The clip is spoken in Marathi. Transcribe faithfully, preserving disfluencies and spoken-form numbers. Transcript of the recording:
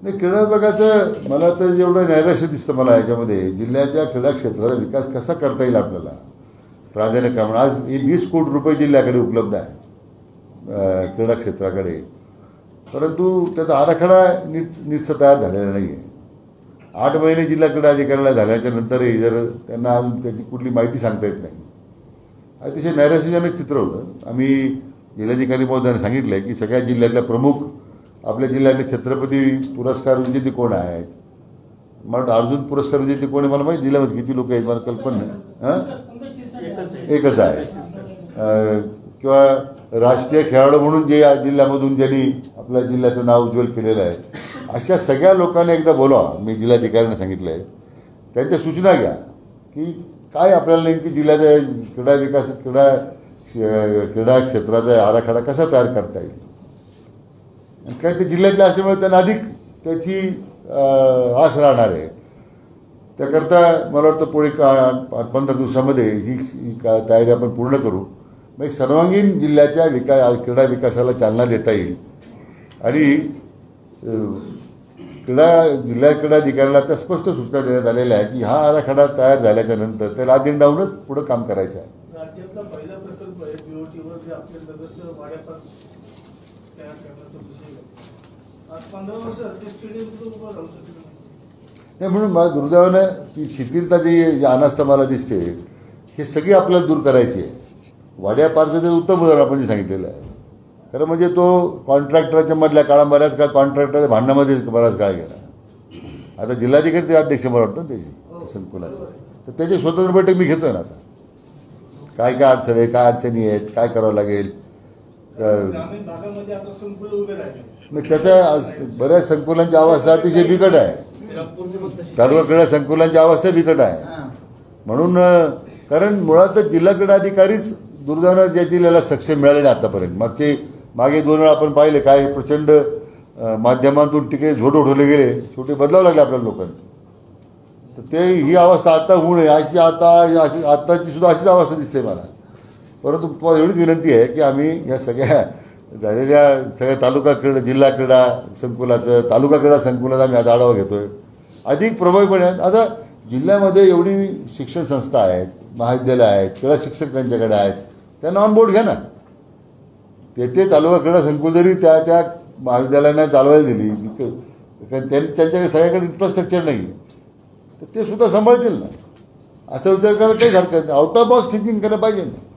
नाही, क्रीडा विभागाचं मला तर जेवढं नैराश्य दिसतं मला याच्यामध्ये, जिल्ह्याच्या क्रीडा क्षेत्राचा विकास कसा करता येईल आपल्याला प्राधान्यक्रमाने. आज वीस कोटी रुपये जिल्ह्याकडे उपलब्ध आहे क्रीडा क्षेत्राकडे, परंतु त्याचा आराखडा नीट नीटसा तयार झालेला नाही आहे. आठ महिने जिल्हा क्रीडा अधिकाऱ्याला झाल्याच्या नंतरही जर त्यांना अजून त्याची कुठली माहिती सांगता येत नाही, अतिशय नैराश्यजनक चित्र होतं. आम्ही जिल्हाधिकारी महोदयांना सांगितलं आहे की सगळ्या जिल्ह्यातल्या प्रमुख, आपल्या जिल्ह्यातले छत्रपती पुरस्कार विजेते कोण आहेत, मला अर्जुन पुरस्कार विजेते कोण आहे मला माहिती, जिल्ह्यामध्ये किती लोक आहेत मला कल्पना नाही, हां एकच आहे. किंवा राष्ट्रीय खेळाडू म्हणून जे या जिल्ह्यामधून ज्यांनी आपल्या जिल्ह्याचं नाव उज्ज्वल केलेलं आहे, अशा सगळ्या लोकांना एकदा बोलावा. मी जिल्हाधिकाऱ्यांना सांगितलं आहे, त्यांच्या सूचना घ्या की काय आपल्याला नेमकी जिल्ह्याचा क्रीडा विकास क्रीडा क्रीडा क्षेत्राचा आराखडा कसा तयार करता येईल. काय ते जिल्ह्यातले असल्यामुळे त्यांना अधिक त्याची आस राहणार आहे. त्याकरता मला वाटतं पुढे का पंधरा दिवसामध्ये ही का तयारी आपण पूर्ण करू. मग एक सर्वांगीण जिल्ह्याच्या विकास क्रीडा विकासाला चालना देता येईल. आणि क्रीडा जिल्हा क्रीडा अधिकाऱ्याला त्या स्पष्ट सूचना देण्यात आलेल्या आहे की हा आराखडा तयार झाल्याच्या नंतर त्याला अजेंडावरच पुढे काम करायचं आहे. राज्यातला पहिला प्रकल्प आहे बीओटीवर जे आपल्या नगरचं वाड्यापार तयार करण्याचा विषय आहे. आज पंधरा वर्ष ते स्टेडियम उभं राहू शकत नाही. म्हणून मला दुर्दैवानं ती शिथिलता जी अनास्था मला दिसते, हे सगळी आपल्याला दूर करायची आहे. वाड्यापारचं ते उत्तम उदाहरण आपण जे सांगितलेलं आहे. खरं म्हणजे तो कॉन्ट्रॅक्टरच्या मधल्या काळा बऱ्याच काळ कॉन्ट्रॅक्टरच्या भांडणामध्ये बराच काळ गेला. आता जिल्हाधिकारी ते अध्यक्ष मला वाटतं त्याची संकुलाचं, तर त्याची स्वतंत्र बैठक मी घेतोय ना आता. काय काय अडचणी आहे, काय अडचणी आहेत, काय करावं लागेल. ग्रामीण भागामध्ये आता संकुल उभे राहिले, मग त्याच्या बऱ्याच संकुलांची अवस्था अतिशय बिकट आहे. तालुका क्रीडा संकुलांची अवस्था बिकट आहे. म्हणून कारण मुळातच जिल्हा क्रीडा अधिकारीच दुर्दैवानं ज्या जिल्ह्याला सक्षम मिळाले नाही आतापर्यंत. मागचे मागे दोन वेळा आपण पाहिले काय प्रचंड माध्यमातून टिके झोट उठवले गेले, शेवटी बदलावं लागले आपल्याला लोकांनी. तर ते ही अवस्था आता होऊ नये अशी आता अशी आत्ताची सुद्धा अशीच अवस्था दिसते मला. परंतु तुम्हाला एवढीच विनंती आहे की आम्ही या सगळ्या झालेल्या सगळ्या तालुका क्रीडा जिल्हा क्रीडा संकुलाचं तालुका क्रीडा संकुलाचा आम्ही आता आढावा घेतोय अधिक प्रभावीपणे. आता जिल्ह्यामध्ये एवढी शिक्षण संस्था आहेत, महाविद्यालय आहेत, क्रीडा शिक्षक त्यांच्याकडे आहेत, त्यांना ऑन बोर्ड घ्या ना. ते ते तालुका क्रीडा संकुल जरी त्या त्या महाविद्यालयांना चालवायला दिली, त्यांच्याकडे सगळ्याकडे इन्फ्रास्ट्रक्चर नाही, तर ते सुद्धा सांभाळतील ना. असा विचार करायला काही हरकत नाही. आउट ऑफ बॉक्स थिंकिंग करायला पाहिजे ना.